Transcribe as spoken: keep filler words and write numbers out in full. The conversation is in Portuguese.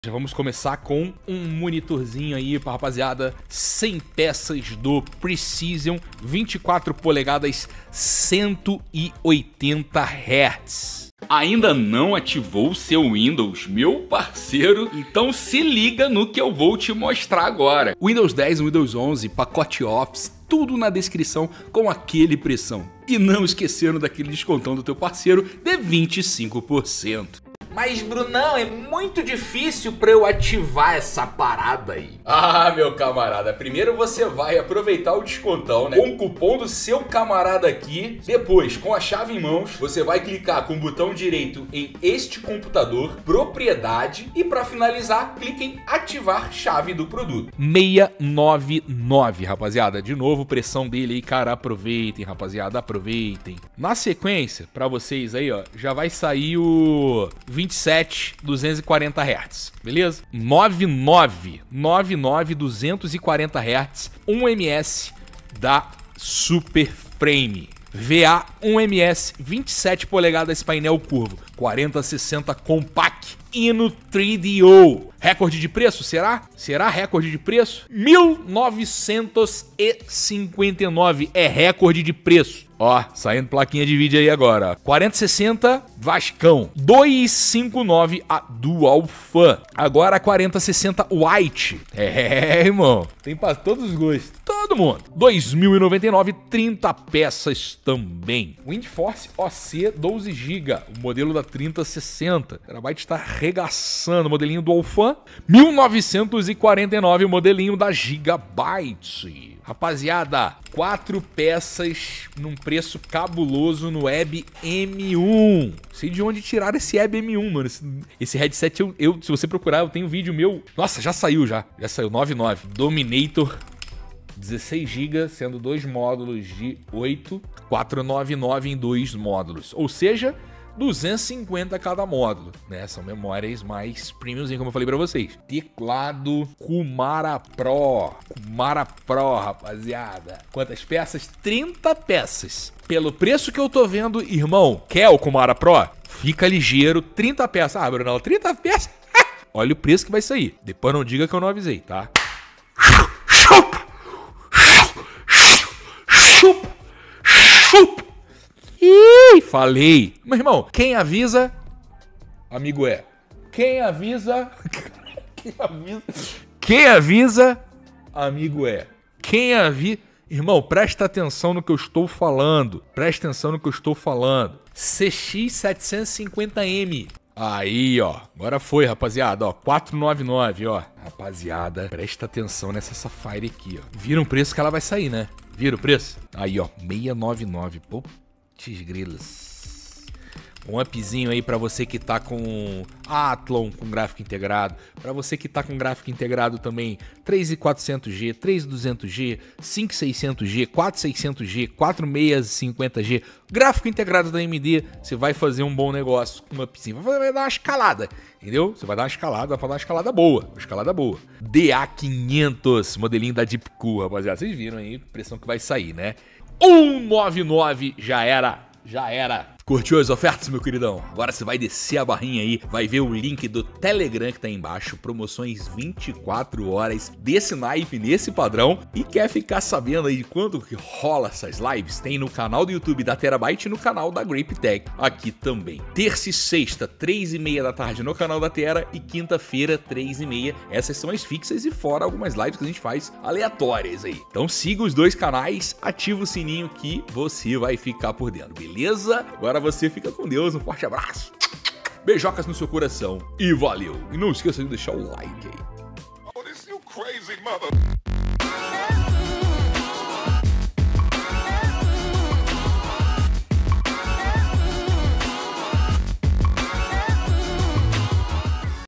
Já vamos começar com um monitorzinho aí pra rapaziada, cem peças do Precision, vinte e quatro polegadas, cento e oitenta hertz. Ainda não ativou o seu Windows, meu parceiro? Então se liga no que eu vou te mostrar agora. Windows dez, Windows onze, pacote Office, tudo na descrição com aquele pressão. E não esquecendo daquele descontão do teu parceiro de vinte e cinco por cento. Mas, Brunão, é muito difícil pra eu ativar essa parada aí. Ah, meu camarada, primeiro você vai aproveitar o descontão, né? Com o cupom do seu camarada aqui. Depois, com a chave em mãos, você vai clicar com o botão direito em este computador, propriedade, e pra finalizar, clique em ativar chave do produto. seiscentos e noventa e nove, rapaziada. De novo, pressão dele aí, cara, aproveitem, rapaziada, aproveitem. Na sequência, pra vocês aí, ó, já vai sair o vinte e sete, duzentos e quarenta hertz, beleza? noventa e nove, noventa e nove, duzentos e quarenta hertz, um ms da Super Frame. V A um ms, vinte e sete polegadas, painel curvo, quarenta sessenta compact, Ino três D O. Recorde de preço, será? Será recorde de preço? mil novecentos e cinquenta e nove é recorde de preço. Ó, saindo plaquinha de vídeo aí agora. quarenta sessenta Vascão. duzentos e cinquenta e nove a Dual Fan. Agora quarenta sessenta White. É, irmão. Tem pra todos os gostos. Todo mundo. dois mil e noventa e nove, trinta peças também. WindForce O C doze gigas. O modelo da trinta sessenta. O Terabyte está arregaçando. O modelinho Dual Fan. mil novecentos e quarenta e nove. O modelinho da Gigabyte. Rapaziada, quatro peças num preço cabuloso no Web M um. Sei de onde tiraram esse Web M um, mano. Esse, esse headset, eu, eu, se você procurar, eu tenho um vídeo meu. Nossa, já saiu já. Já saiu, noventa e nove. Dominator, dezesseis gigas, sendo dois módulos de oito. quatrocentos e noventa e nove em dois módulos. Ou seja, duzentos e cinquenta cada módulo, né? São memórias mais premiumzinho, como eu falei pra vocês. Teclado Kumara Pro. Kumara Pro, rapaziada. Quantas peças? trinta peças. Pelo preço que eu tô vendo, irmão, quer o Kumara Pro? Fica ligeiro, trinta peças. Ah, Brunão, trinta peças? Olha o preço que vai sair. Depois não diga que eu não avisei, tá? Chupa! Chupa! Chupa! Ih, falei. Meu irmão, quem avisa, amigo é. Quem avisa, quem avisa, quem avisa, amigo é. Quem avisa, irmão, presta atenção no que eu estou falando. Presta atenção no que eu estou falando. C X setecentos e cinquenta M. Aí, ó. Agora foi, rapaziada, ó. quatrocentos e noventa e nove, ó. Rapaziada, presta atenção nessa Sapphire aqui, ó. Viram o preço que ela vai sair, né? Viram o preço? Aí, ó. seiscentos e noventa e nove, pô. Grilas. Um upzinho aí pra você que tá com Athlon com gráfico integrado, pra você que tá com gráfico integrado também três mil e quatrocentos G, três mil e duzentos G, cinco mil e seiscentos G, quatro mil e seiscentos G, quatro mil seiscentos e cinquenta G, gráfico integrado da A M D, você vai fazer um bom negócio com um upzinho, vai, vai dar uma escalada, entendeu? Você vai dar uma escalada, vai dar uma escalada boa, uma escalada boa. D A quinhentos, modelinho da Deepcool, rapaziada, vocês viram aí a pressão que vai sair, né? cento e noventa e nove já era, já era. Curtiu as ofertas, meu queridão? Agora você vai descer a barrinha aí, vai ver o link do Telegram que tá aí embaixo, promoções vinte e quatro horas desse naipe, nesse padrão, e quer ficar sabendo aí de quando que rola essas lives? Tem no canal do YouTube da Terabyte e no canal da GrapeTech aqui também. Terça e sexta, três e meia da tarde no canal da Tera e quinta-feira, três e meia. Essas são as fixas e fora algumas lives que a gente faz aleatórias aí. Então siga os dois canais, ativa o sininho que você vai ficar por dentro, beleza? Agora você fica com Deus, um forte abraço, beijocas no seu coração e valeu! E não esqueça de deixar o like aí. Oh, this you crazy mother...